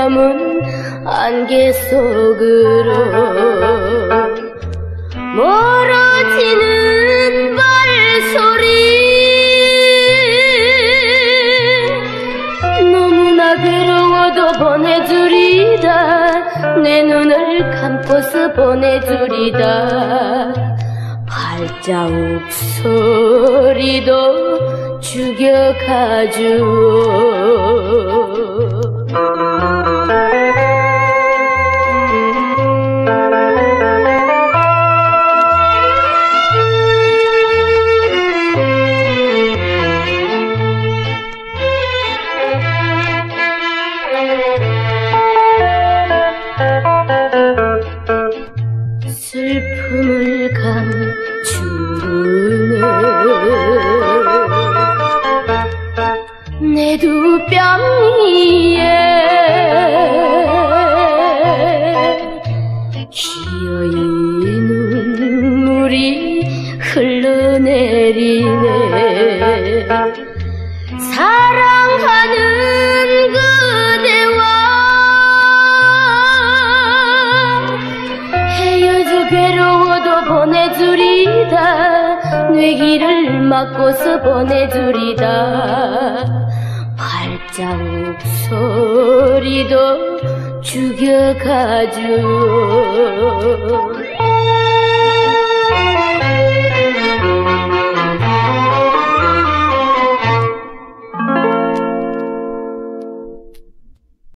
남은 안개 속으로 멀어지는 발소리 너무나 괴로워도 보내주리다 내 눈을 감고서 보내주리다 발자국 소리도 죽여가주오 슬픔을 감추는 내 두 뺨 위에 기어이 눈물이 흘러내리네 사랑하는 그대와 헤어져 괴로워도 보내주리다 뇌 길을 막고서 보내주리다 발자국 소리도 죽여가주오